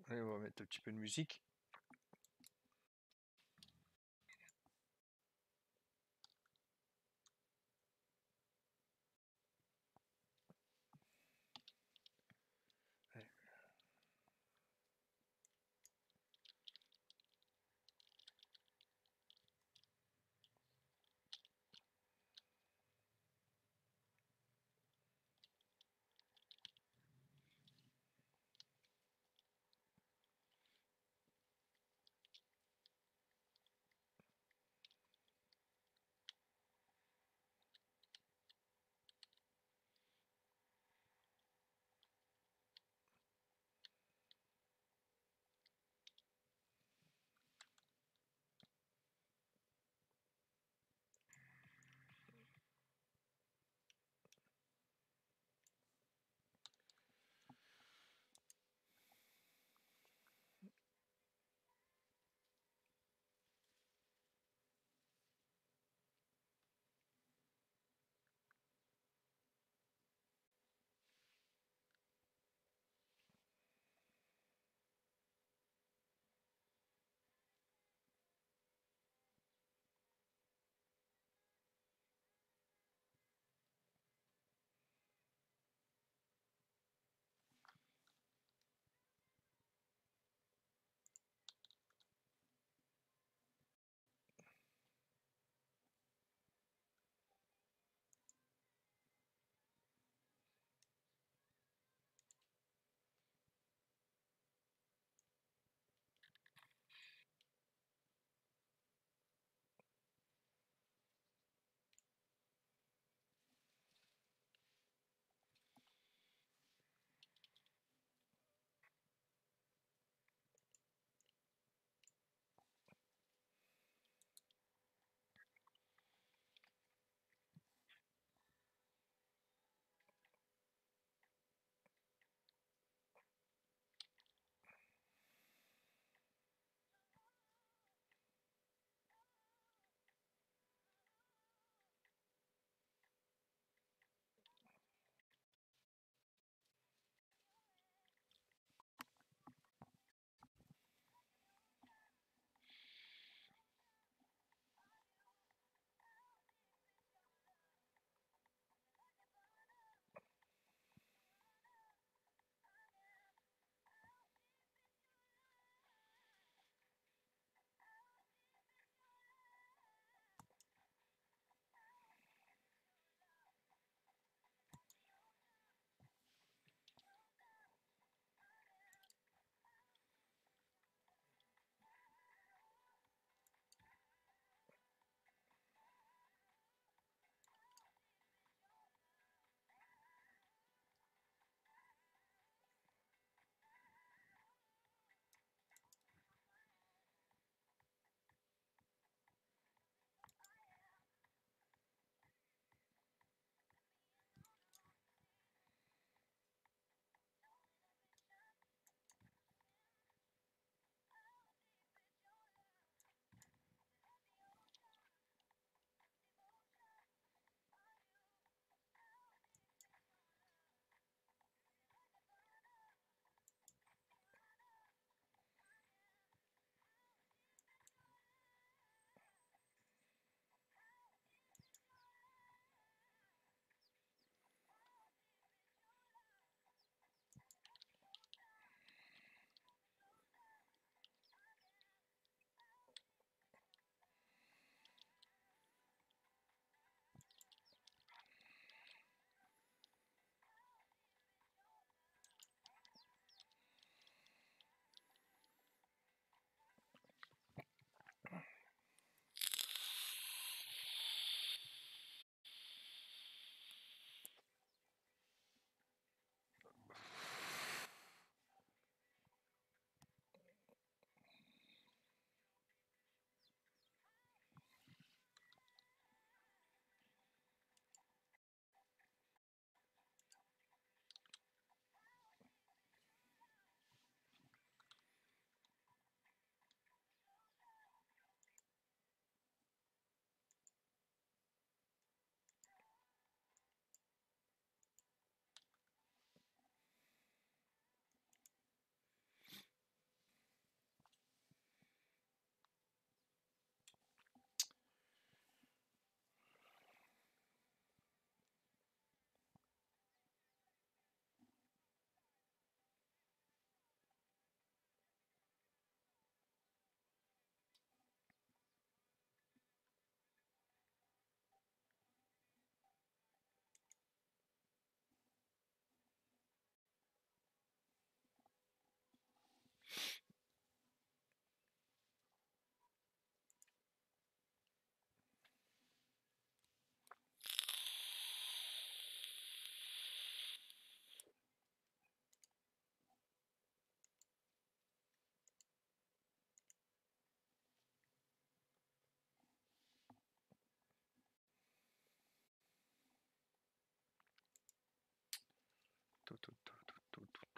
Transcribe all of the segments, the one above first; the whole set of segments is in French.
Allez, on va mettre un petit peu de musique. Allez.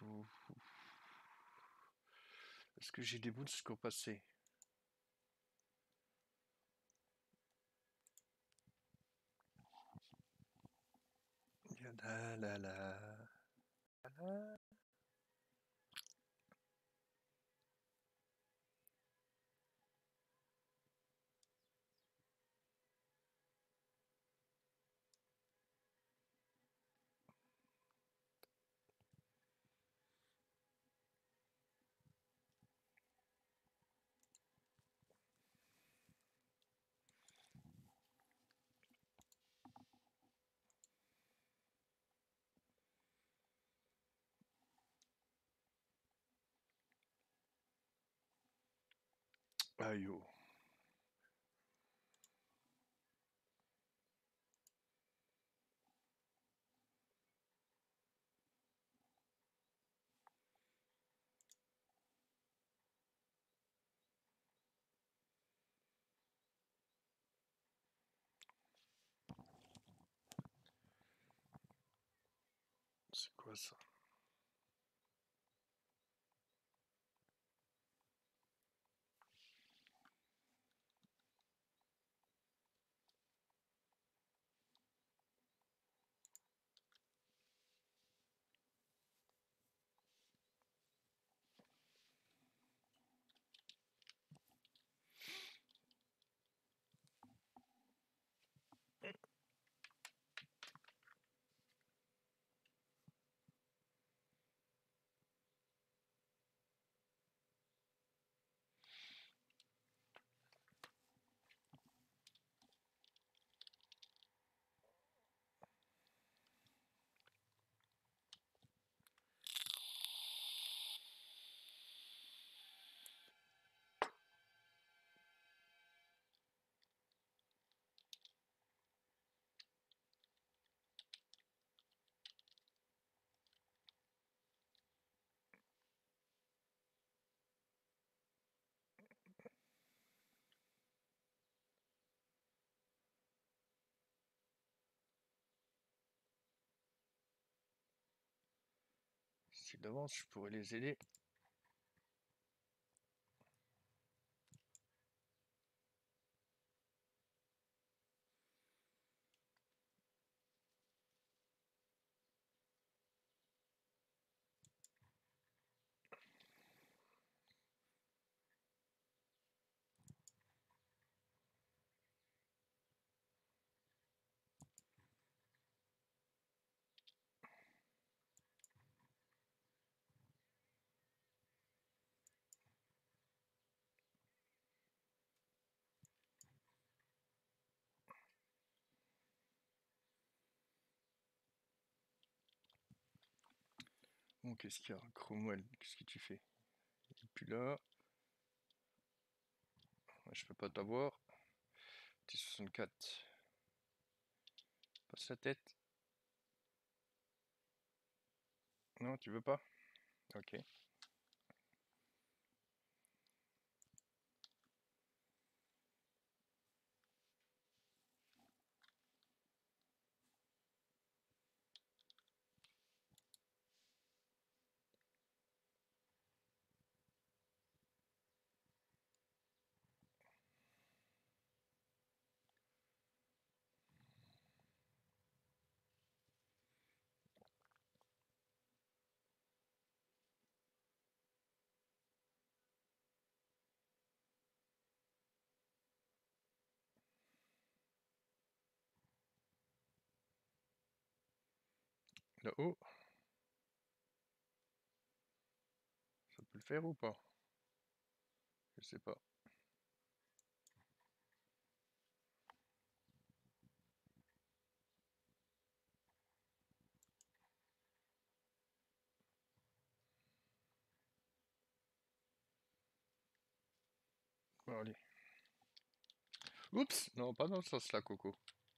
Est-ce que j'ai des bouts de ce qu'on passait? La la la. Aïe oh. C'est quoi ça? Si d'avance je pourrais les aider. Bon, qu'est-ce qu'il y a? Cromwell, qu'est-ce que tu fais? Il est plus là. Je peux pas t'avoir. T64. Passe la tête. Non, tu veux pas? Ok. Là-haut. Ça peut le faire ou pas? Je sais pas. Bon, allez. Oups! Non, pas dans ce sens-là, Coco.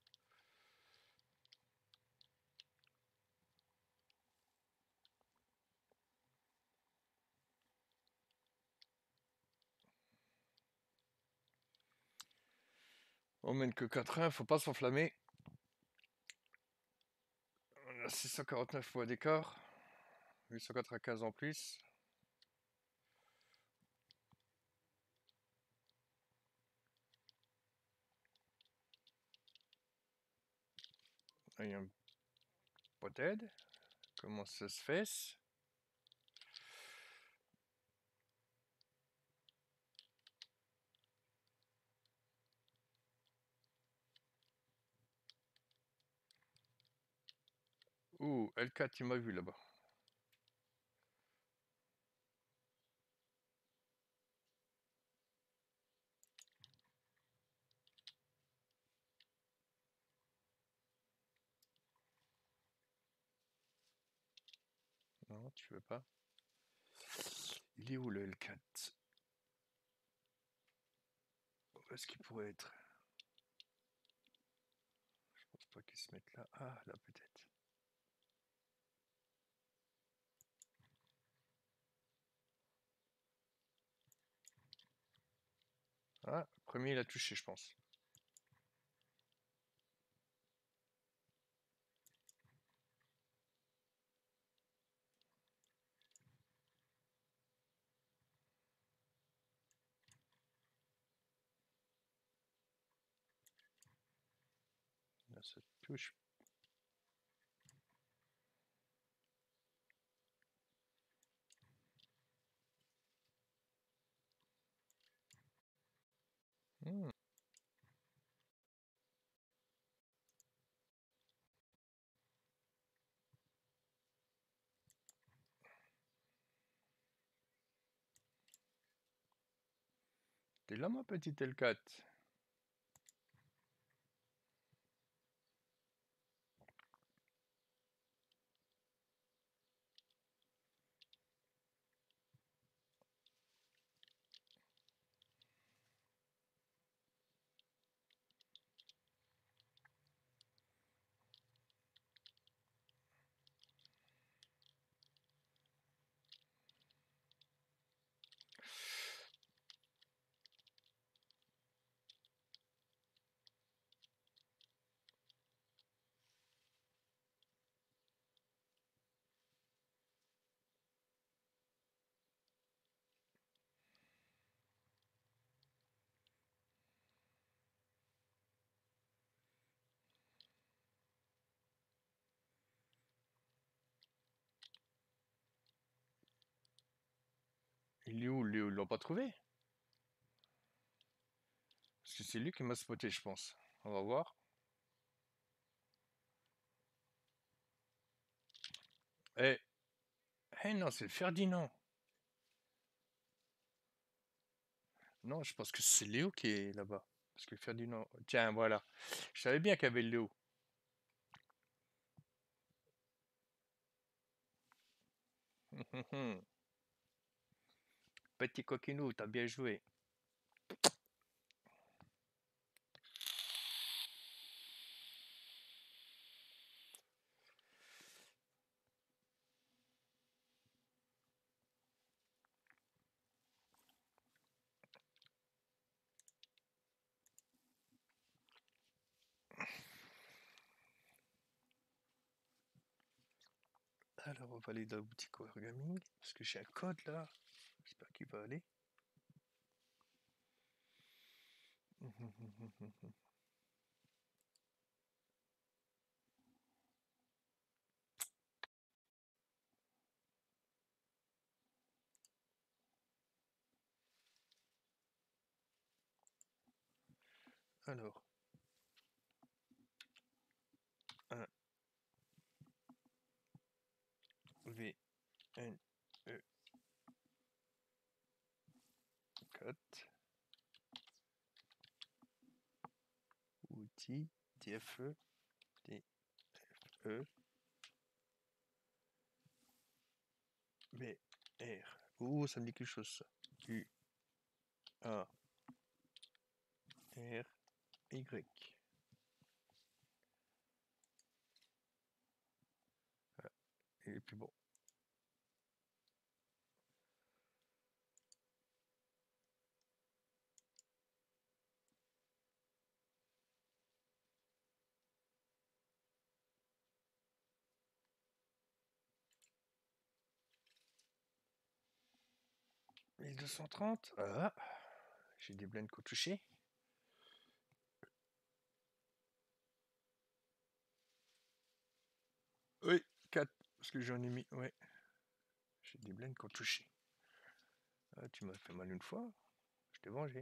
On mène que 4-1, faut pas s'enflammer. On a 649 points d'écart. 895 en plus. Ah, il y a un pothead. Comment ça se fait? Ouh, L4, il m'a vu là-bas. Non, tu veux pas? Il est où le L4? Où est-ce qu'il pourrait être? Je pense pas qu'il se mette là. Ah, là peut-être. Ah, premier il a touché, je pense. Là, ça touche. Hmm. T'es là, ma petite L4? Il est où, Léo? Ils l'ont pas trouvé? Parce que c'est lui qui m'a spoté, je pense. On va voir. Eh, non, c'est Ferdinand. Non, je pense que c'est Léo qui est là-bas. Parce que Ferdinand. Tiens, voilà. Je savais bien qu'il y avait Léo. Petit coquinou, t'as bien joué. Alors, on va aller dans la boutique Wargaming. Parce que j'ai un code là. J'espère qu'il va aller. Alors, 1 V N E 4 outils DFE DFE B R. Oh, ça me dit quelque chose ça. U A R Y. Voilà. Et puis bon. 230. Ah, j'ai des blindes qu'on touché. Oui, 4. Parce que j'en ai mis. Ouais. J'ai des blindes qu'on touché. Ah, tu m'as fait mal une fois. Je t'ai vengé.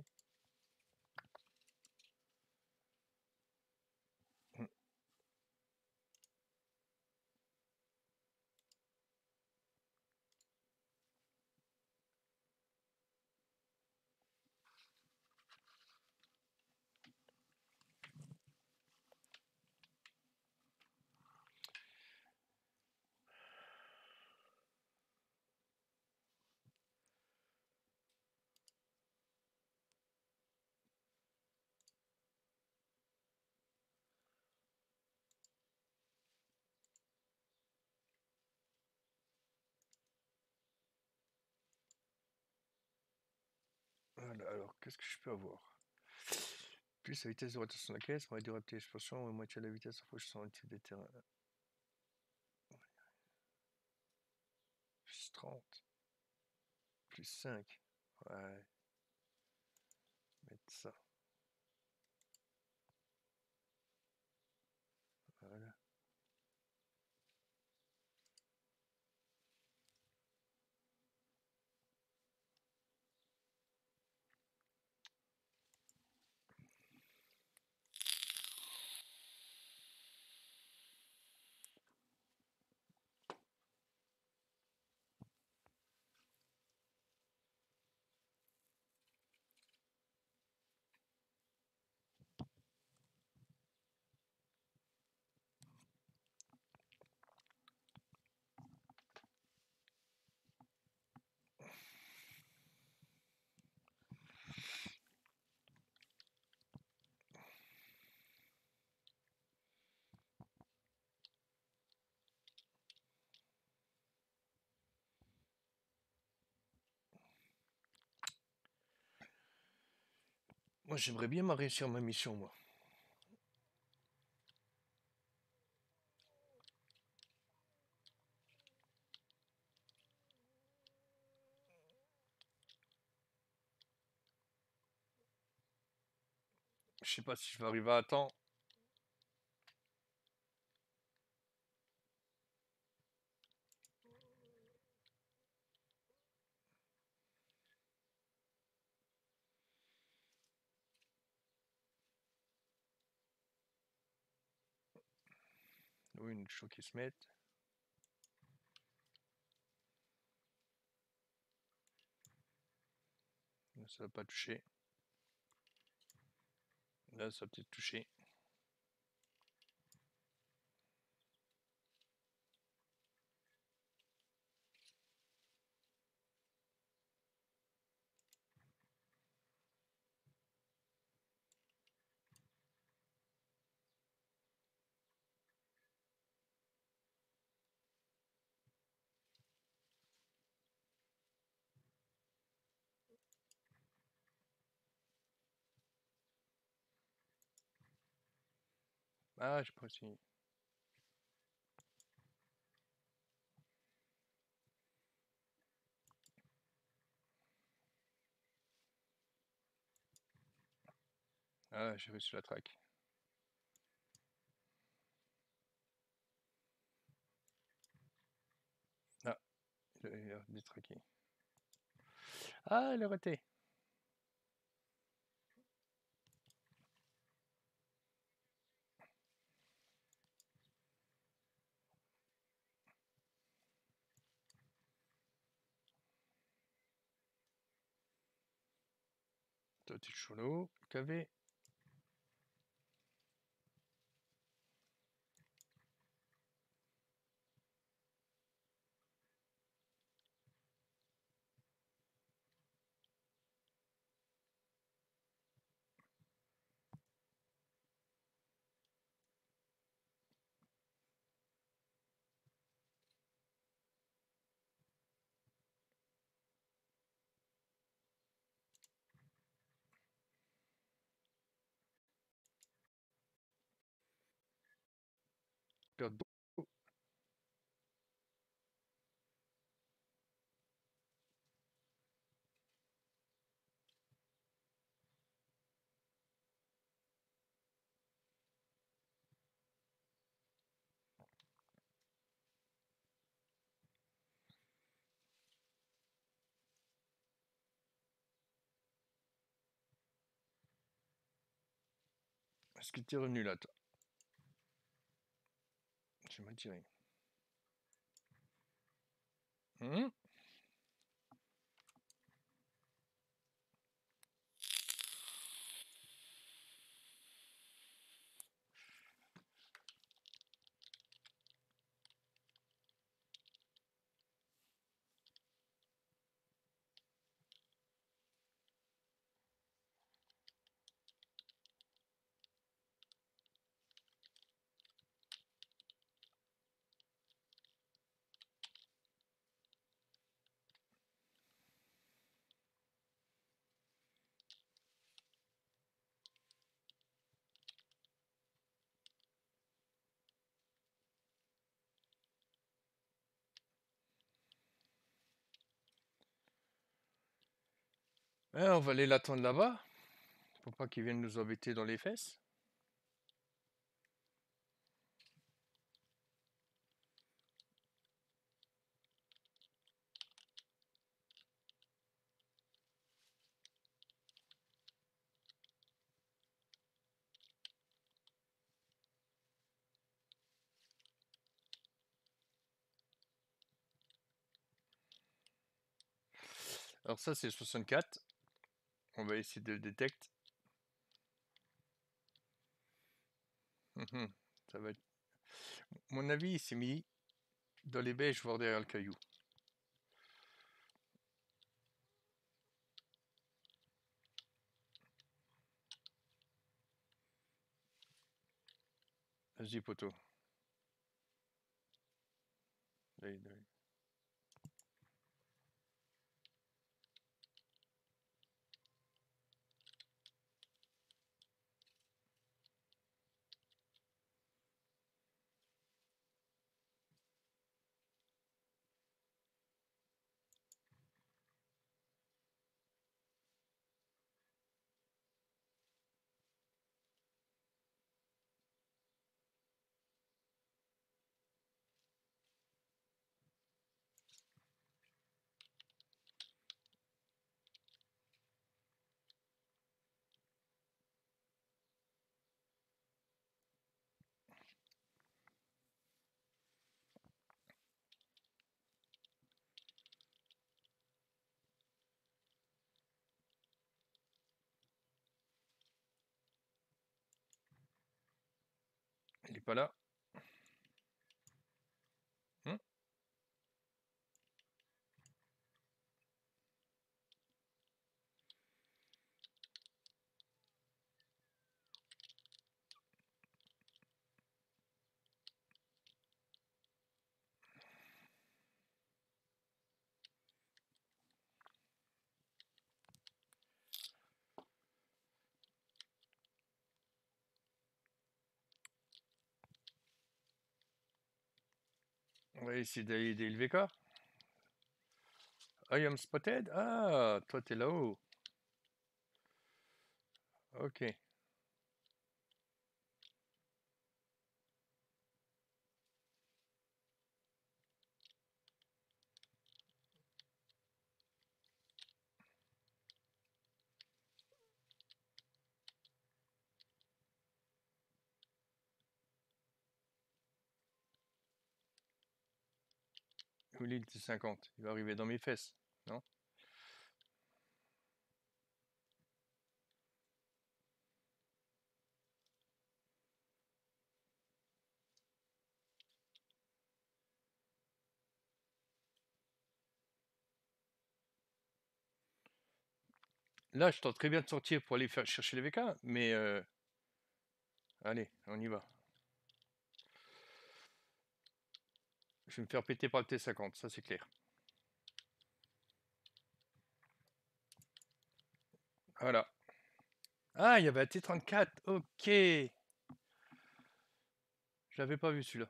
Voilà, alors qu'est-ce que je peux avoir? Plus la vitesse de rotation de la caisse, moins de durabilité d'expansion, ou moitié de la vitesse en fonction du type de terrain. Plus 30. Plus 5. Ouais. Mettre ça. Voilà. Moi, j'aimerais bien réussir ma mission, moi. Je sais pas si je vais arriver à temps. Oui, une chose qui se mette. Là, ça va pas toucher. Là, ça va peut-être toucher. Ah, j'ai pas essayé. Ah, j'ai réussi la traque. Ah, il a détraqué. Ah, il a raté. Toi, tu es cholo. KV. Est-ce que tu es revenu là, toi? Je m'en tiré. On va aller l'attendre là-bas, pour pas qu'il vienne nous embêter dans les fesses. Alors ça c'est 64. On va essayer de le détecter. Ça va être... Mon avis, il s'est mis dans les baies, voir derrière le caillou. Vas-y, poteau. Allez. Il est pas là. On va essayer d'aller aider le VK. I am spotted. Ah, toi t'es là-haut. Ok. Où l'île de 50? Il va arriver dans mes fesses, non? Là, je tente très bien de sortir pour aller faire chercher les VK, mais allez, on y va. Je vais me faire péter par le T50, ça c'est clair. Voilà. Ah, il y avait un T34, ok. Je l'avais pas vu celui-là.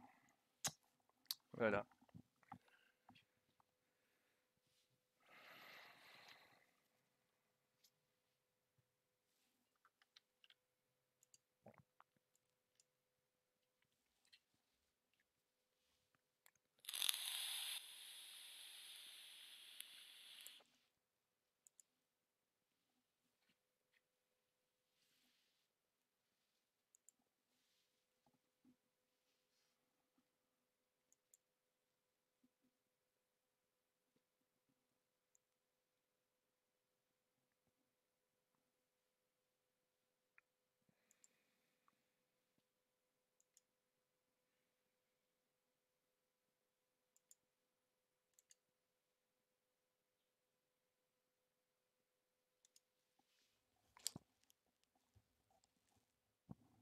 Voilà.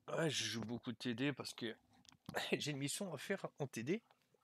Ouais, je joue beaucoup de TD parce que j'ai une mission à faire en TD.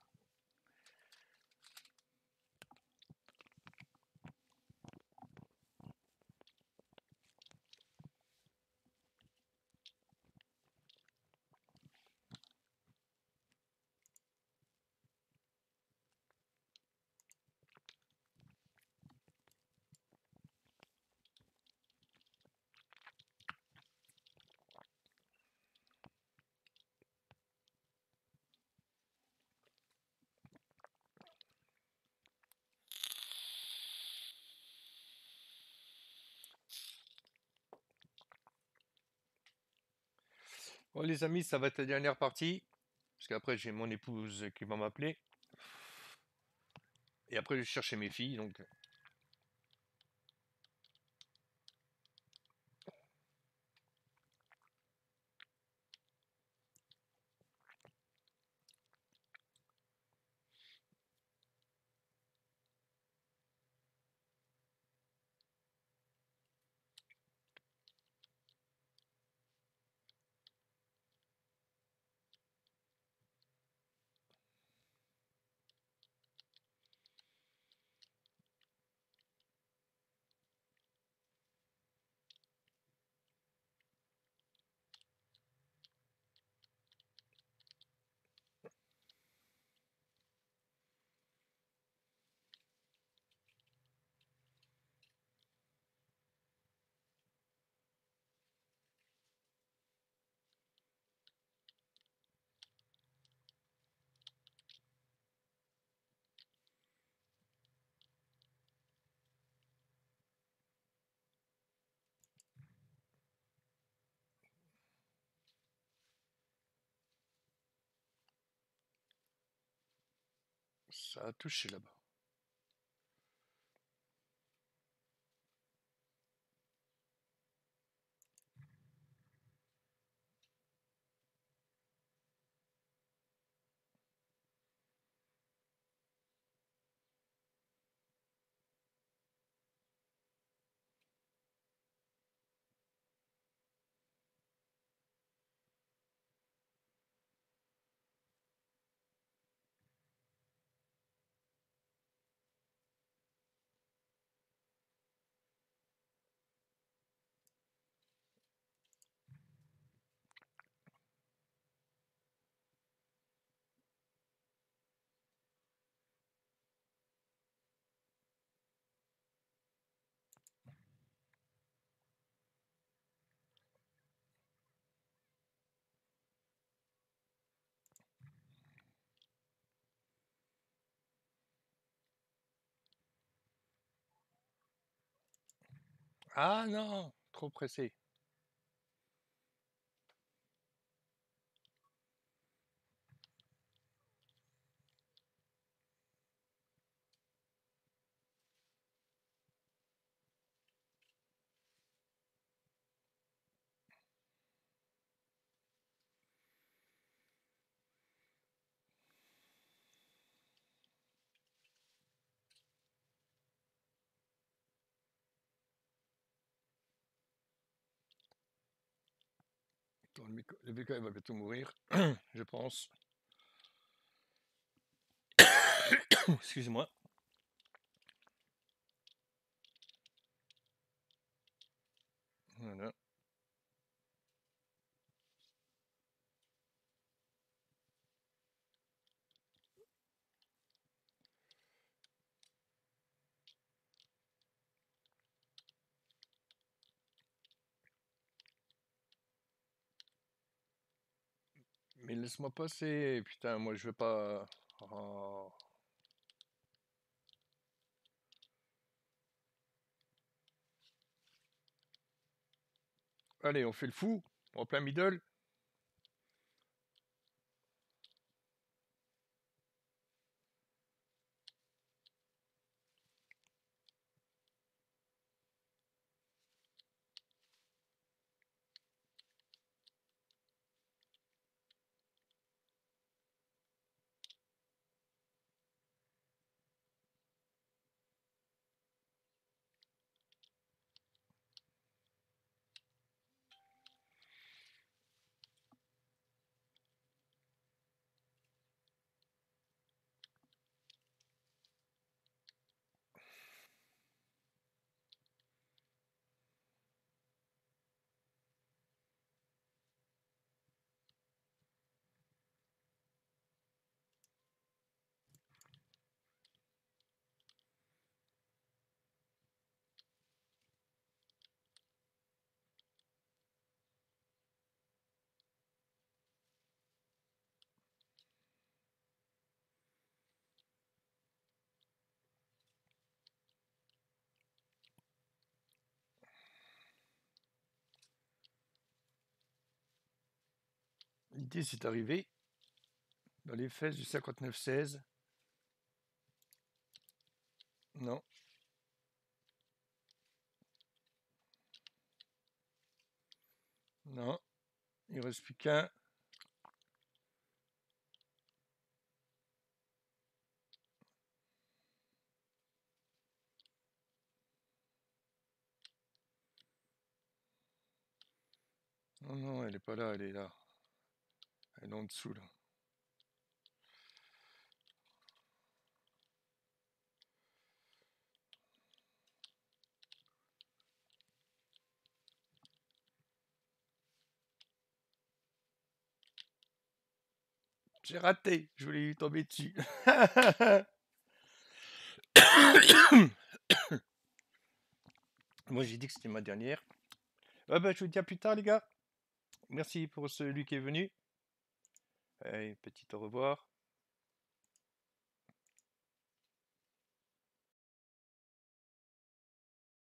Bon, les amis, ça va être la dernière partie. Parce qu'après, j'ai mon épouse qui va m'appeler. Et après, je vais chercher mes filles. Donc, ça a touché là-bas. Ah non, trop pressé. Attends, le VK il va bientôt mourir, je pense. Excusez-moi. Voilà. Mais laisse-moi passer. Putain, moi je veux pas. Oh. Allez, on fait le fou. En plein middle. L'idée, c'est d'arriver dans les fesses du 59-16. Non. Non. Il ne reste plus qu'un. Non, non, elle est pas là, elle est là. Elle est en dessous, là. J'ai raté, je voulais lui tomber dessus. Moi, j'ai dit que c'était ma dernière. Ah bah, je vous dis à plus tard, les gars. Merci pour celui qui est venu. Allez, petit au revoir.